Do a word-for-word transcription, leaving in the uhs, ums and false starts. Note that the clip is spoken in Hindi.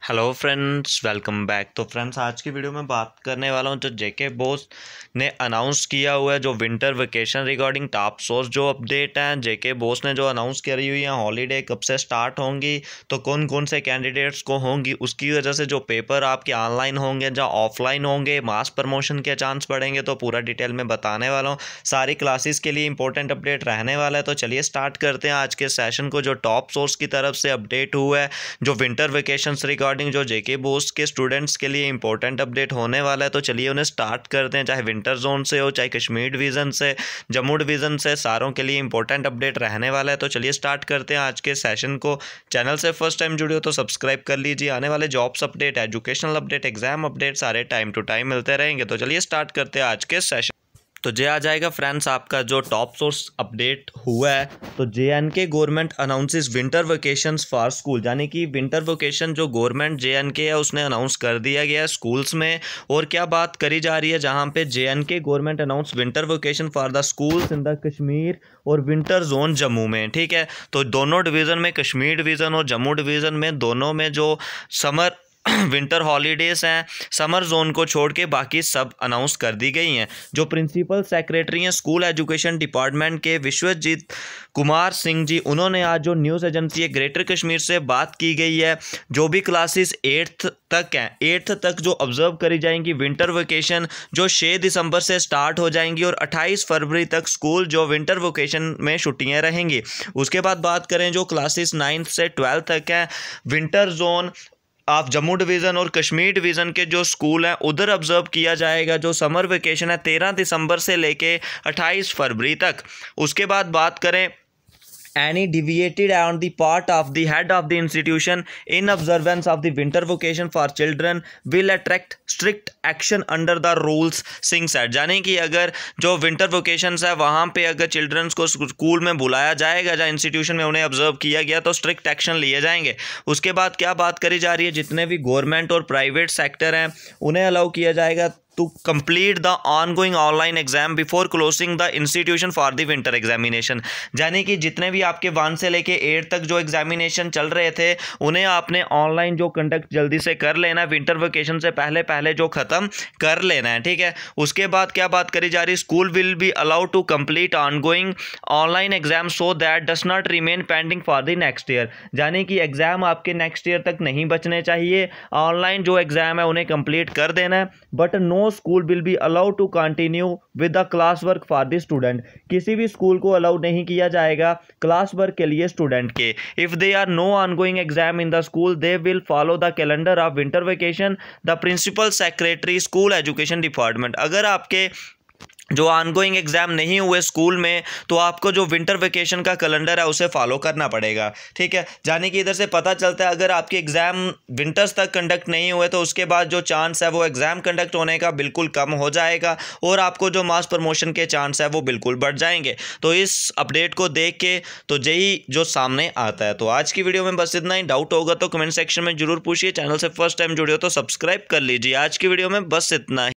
Hello friends, welcome back. तो फ्रेंड्स, आज की वीडियो में बात करने वाला हूँ जो जेके बोस ने अनाउंस किया हुआ है जो winter vacation regarding top source जो अपडेट है। जेके बोस ने जो अनाउंस करी हुई है हॉलीडे कब से स्टार्ट होंगी, तो कौन कौन से कैंडिडेट्स को होंगी, उसकी वजह से जो पेपर आपके ऑनलाइन होंगे या ऑफलाइन होंगे, मास प्रमोशन के चांस बढ़ेंगे, तो पूरा डिटेल में बताने वाला हूँ। सारी क्लासेस के लिए इंपॉर्टेंट अपडेट रहने वाला है। तो चलिए स्टार्ट करते हैं आज के सेशन को। जो टॉप सोर्स की तरफ से अपडेट हुआ है जो विंटर वेकेशन रिगार्डिंग जो जेके बोस के स्टूडेंट्स के लिए इंपॉर्टेंट अपडेट होने वाला है, तो चलिए उन्हें स्टार्ट करते हैं। चाहे विंटर जोन से हो, चाहे कश्मीर डिवीज़न से, जम्मू डिवीज़न से, सारों के लिए इंपॉर्टेंट अपडेट रहने वाला है। तो चलिए स्टार्ट करते हैं आज के सेशन को। चैनल से फर्स्ट टाइम जुड़े हो तो सब्सक्राइब कर लीजिए। आने वाले jobs update, educational update, exam update सारे टाइम टू टाइम मिलते रहेंगे। तो चलिए स्टार्ट करते हैं आज के सेशन। तो जे आ जाएगा फ्रेंड्स आपका जो टॉप सोर्स अपडेट हुआ है, तो J N K government announces winter vacations for school, यानी कि विंटर वेकेशन जो गवर्नमेंट जे एन के है उसने अनाउंस कर दिया गया है स्कूल्स में। और क्या बात करी जा रही है जहां पे J N K government announce winter vacation for the schools in the Kashmir और विंटर जोन जम्मू में। ठीक है, तो दोनों डिवीज़न में, कश्मीर डिवीज़न और जम्मू डिवीज़न में, दोनों में जो समर विंटर हॉलीडेज़ हैं, समर जोन को छोड़ के बाकी सब अनाउंस कर दी गई हैं। जो प्रिंसिपल सेक्रेटरी हैं स्कूल एजुकेशन डिपार्टमेंट के विश्वजीत कुमार सिंह जी, उन्होंने आज जो न्यूज़ एजेंसी है ग्रेटर कश्मीर से बात की गई है, जो भी क्लासेस एट्थ तक हैं, एट्थ तक जो ऑब्जर्व करी जाएंगी विंटर वेकेशन, जो छः दिसंबर से स्टार्ट हो जाएंगी और अट्ठाईस फरवरी तक स्कूल जो विंटर वेकेशन में छुट्टियां रहेंगी। उसके बाद बात करें जो क्लासेस नाइन्थ से ट्वेल्थ तक हैं, विंटर जोन आप जम्मू डिवीज़न और कश्मीर डिवीज़न के जो स्कूल हैं उधर ऑब्जर्व किया जाएगा जो समर वेकेशन है तेरह दिसंबर से लेके अट्ठाईस फरवरी तक। उसके बाद बात करें any deviated on the part of the head of the institution in observance of the winter vacation for children will attract strict action under the rules Singh said। यानी कि अगर जो विंटर वेकेशंस है वहाँ पे अगर चिल्ड्रंस को स्कूल में बुलाया जाएगा या इंस्टीट्यूशन में उन्हें ऑब्जर्व किया गया तो स्ट्रिक्ट एक्शन लिए जाएंगे। उसके बाद क्या बात करी जा रही है, जितने भी गवर्नमेंट और प्राइवेट सेक्टर हैं उन्हें अलाउ किया जाएगा to complete the ongoing online exam before closing the institution for the winter examination। यानी कि जितने भी आपके वन से लेके एट तक जो एग्जामिनेशन चल रहे थे उन्हें आपने ऑनलाइन जो कंडक्ट जल्दी से कर लेना है, विंटर वेकेशन से पहले पहले जो ख़त्म कर लेना है। ठीक है, उसके बाद क्या बात करी जा रही है, school will be allowed to complete ongoing online exam so that does not remain pending for the next year. यानी कि एग्ज़ाम आपके नेक्स्ट ईयर तक नहीं बचने चाहिए, ऑनलाइन जो एग्ज़ाम है उन्हें कंप्लीट कर देना है। But no school will be allowed to continue with the class work for the student. किसी भी स्कूल को अलाउ नहीं किया जाएगा क्लास वर्क के लिए स्टूडेंट के। If they are no ongoing exam in the school they will follow the calendar of winter vacation the principal secretary school education department. अगर आपके जो ऑनगोइंग एग्जाम नहीं हुए स्कूल में तो आपको जो विंटर वेकेशन का कैलेंडर है उसे फॉलो करना पड़ेगा। ठीक है, यानी कि इधर से पता चलता है अगर आपके एग्जाम विंटर्स तक कंडक्ट नहीं हुए तो उसके बाद जो चांस है वो एग्जाम कंडक्ट होने का बिल्कुल कम हो जाएगा और आपको जो मास प्रमोशन के चांस है वो बिल्कुल बढ़ जाएंगे। तो इस अपडेट को देख के तो यही जो सामने आता है। तो आज की वीडियो में बस इतना ही। डाउट होगा तो कमेंट सेक्शन में जरूर पूछिए। चैनल से फर्स्ट टाइम जुड़े हो तो सब्सक्राइब कर लीजिए। आज की वीडियो में बस इतना ही।